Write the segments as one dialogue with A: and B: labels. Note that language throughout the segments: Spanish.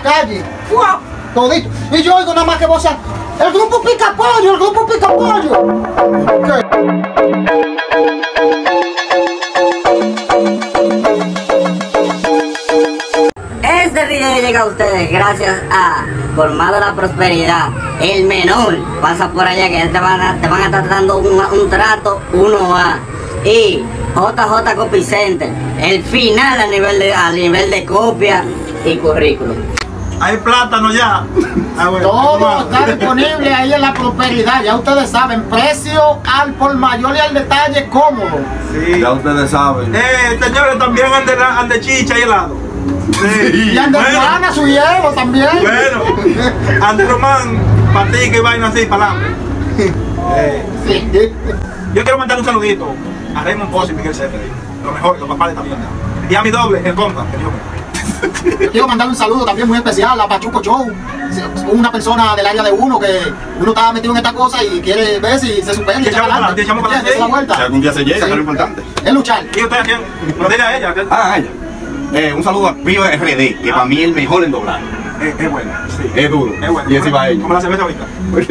A: calle. ¡Fua! Todito. Y yo oigo nada más que vos, el grupo Pica Pollo, el grupo Pica Pollo.
B: Este video llega a ustedes gracias a Colmado La Prosperidad. El menor pasa por allá que te van a estar dando un trato 1A. Y JJ Copy Center, el final a nivel de copia y currículum.
C: Hay plátano ya.
A: Bueno, todo está disponible ahí en La Prosperidad. Ya ustedes saben, precio al por mayor y al detalle cómodo.
C: Sí.
D: Ya ustedes saben.
C: Señores, también ande chicha y helado. Sí.
A: Y ande hermana, su hielo también.
C: Bueno, ande Román, patica y vaina así, para adelante.
A: Sí.
C: Yo quiero mandar un saludito a Raymond Pozo y Miguel Cepeda. Lo mejor, los papás de esta mierda. Y a mi doble, el compa, que Dios me...
A: Quiero mandarle un saludo también muy especial a Pachuco Show, una persona del área de uno que uno estaba metido en esta cosa y quiere ver si se supera y echar adelante.
C: Echamos para adelante.
A: La vuelta.
D: Si algún día se llega, eso es lo importante.
A: Es luchar.
C: ¿Y usted a quién? Pero dile a ella.
D: Ah, ella. Un saludo a Pío RD, que para mí es el mejor en doblar.
C: Es bueno, sí.
D: Es duro.
C: Es bueno.
D: Y ese va a ella.
C: Como la cerveza ahorita.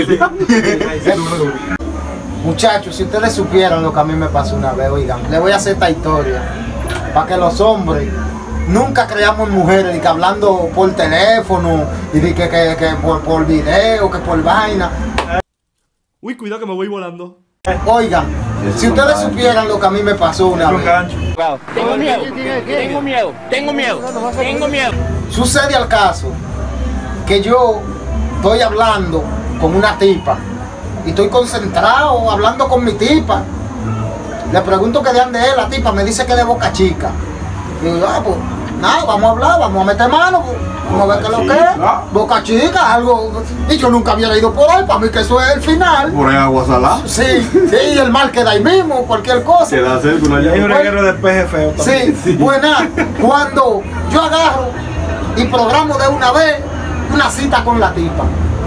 A: Es duro. Muchachos, si ustedes supieran lo que a mí me pasó una vez, oigan, les voy a hacer esta historia para que los hombres nunca creamos mujeres, y que hablando por teléfono, y de que por video, que por vaina.
E: Uy, cuidado que me voy volando.
A: Oigan, si ustedes supieran lo que a mí me pasó una vez.
F: Tengo miedo, tengo miedo, tengo miedo, tengo miedo.
A: Sucede al caso que yo estoy hablando con una tipa y estoy concentrado hablando con mi tipa. Le pregunto que de dónde es la tipa, me dice que de Boca Chica. Y digo, pues nada, vamos a hablar, vamos a meter mano, pues, vamos a ver qué es lo que es. Boca Chica, algo. Y yo nunca había ido por ahí, para mí que eso es el final.
D: Por ahí agua salada.
A: Sí, y el mal queda ahí mismo, cualquier cosa.
D: Queda cerca una llave.
C: Hay un reguero de peje feo también.
A: Sí, pues nada, cuando yo agarro y programo de una vez una cita con la tipa.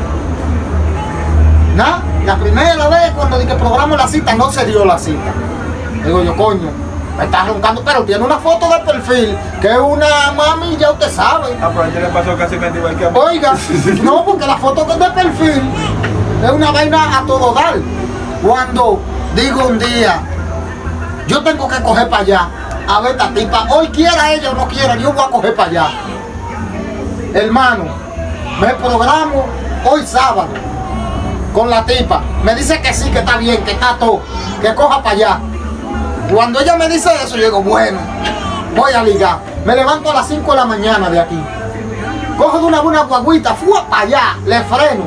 A: Nada, la primera vez cuando dije programo la cita no se dio la cita. Digo yo, coño, me está roncando, pero tiene una foto de perfil, que es una mami, ya usted sabe.
C: Ah, pero a ella le pasó casi igual que a mí.
A: Oiga, no, porque la foto que es de perfil es una vaina a todo dar. Cuando digo un día, yo tengo que coger para allá, a ver esta tipa, hoy quiera ella o no quiera, yo voy a coger para allá. Hermano, me programo hoy sábado con la tipa, me dice que sí, que está bien, que está todo, que coja para allá. Cuando ella me dice eso, yo digo, bueno, voy a ligar. Me levanto a las 5 de la mañana de aquí. Cojo de una guaguita, fui para allá, le freno.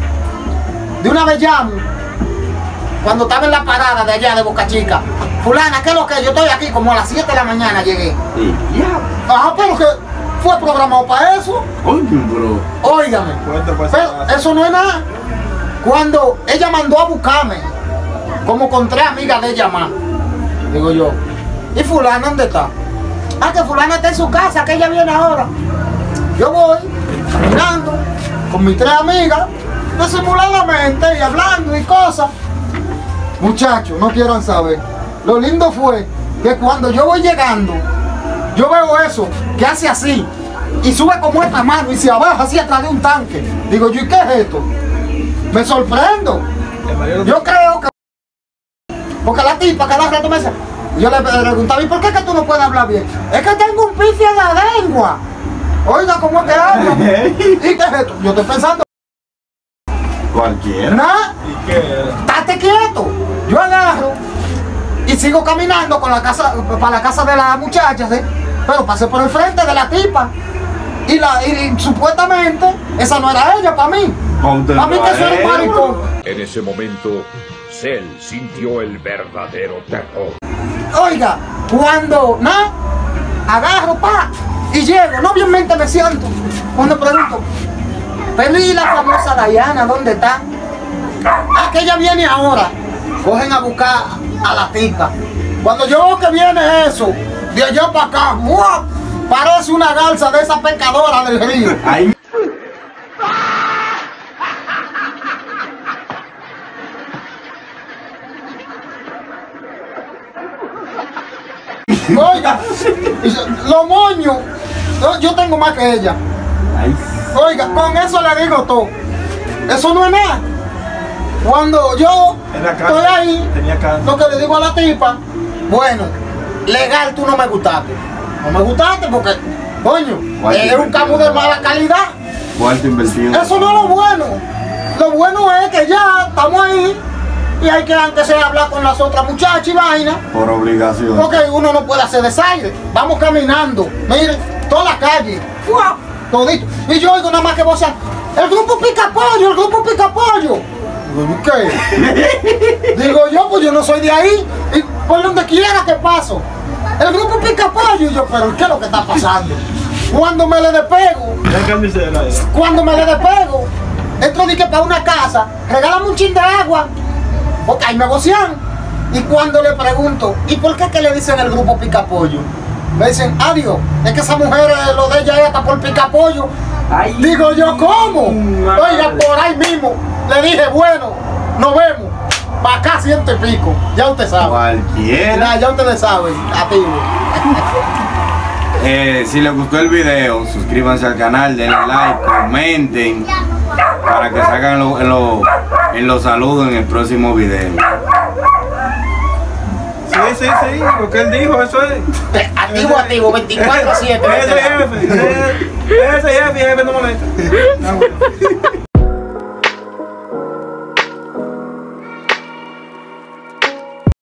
A: De una vez llamo, cuando estaba en la parada de allá de Boca Chica. Fulana, ¿qué es lo que? Yo estoy aquí, como a las 7 de la mañana llegué. Ajá, pero que fue programado para eso. Óigame, pero eso no es nada. Cuando ella mandó a buscarme, como con 3 amigas de ella más. Digo yo, ¿y fulana dónde está? Ah, que fulana está en su casa, que ella viene ahora. Yo voy caminando con mis 3 amigas, disimuladamente y hablando y cosas. Muchachos, no quieran saber. Lo lindo fue que cuando yo voy llegando, yo veo eso, que hace así, y sube como esta mano y se abaja así atrás de un tanque. Digo yo, ¿y qué es esto? Me sorprendo. Yo creo que... Porque la tipa cada rato me dice, yo le preguntaba, ¿y por qué que tú no puedes hablar bien? Es que tengo un pife en la lengua. Oiga, ¿cómo es que hablo? ¿Y qué es esto? Yo estoy pensando.
D: Cualquiera.
A: ¿Nada?
C: ¿Y qué?
A: Estate quieto. Yo agarro y sigo caminando con la casa, para la casa de la muchacha, ¿sí? Pero pasé por el frente de la tipa. Y supuestamente, esa no era ella para mí. Para mí que eso era un maricón.
G: En ese momento, Cell sintió el verdadero terror.
A: Oiga, cuando, nada, agarro, y llego, no obviamente me siento. Cuando pregunto, pero ¿y la famosa Diana, dónde está? Ah, que ella viene ahora. Cogen a buscar a la tipa. Cuando yo veo que viene eso, de allá para acá, ¡buah! Parece una garza de esa pescadora del río.
D: Ay.
A: Oiga, los moños, yo tengo más que ella. Oiga, con eso le digo todo. Eso no es nada. Cuando yo
C: En la casa,
A: estoy ahí,
C: tenía cáncer.
A: lo que le digo a la tipa, bueno, legal tú no me gustaste. No me gustaste porque, coño, es un cabo de mala calidad.
D: ¿Cuánto invertido?
A: Eso no es lo bueno. Lo bueno es que ya estamos ahí y hay que antes de hablar con las otras muchachas y vaina.
D: Por obligación.
A: Porque uno no puede hacer desaire. Vamos caminando. Miren, toda la calle. ¡Fua! Todito. Y yo oigo nada más que vos sean, el grupo Pica Pollo, el grupo Pica Pollo. Digo, ¿qué? Digo yo, pues yo no soy de ahí. Y por donde quiera que paso. El grupo Pica Pollo. Y yo, pero ¿qué es lo que está pasando? Cuando me le despego, entro de que para una casa, regálame un chin de agua, porque ahí me gocian. Y cuando le pregunto, ¿y por qué que le dicen el grupo Pica Pollo? Me dicen, adiós, es que esa mujer, lo de ella es hasta por Pica Pollo. Digo yo, ¿cómo? Oiga, por ahí mismo, le dije, bueno, nos vemos. Para acá 100 y pico, ya usted sabe.
D: Cualquiera.
A: Ya ustedes saben, activo.
D: Si les gustó el video, suscríbanse al canal, denle like, comenten para que salgan en los saludos en el próximo video.
C: Sí, lo que él dijo, eso es.
A: Activo, 24/7.
C: Ese jefe no molesta.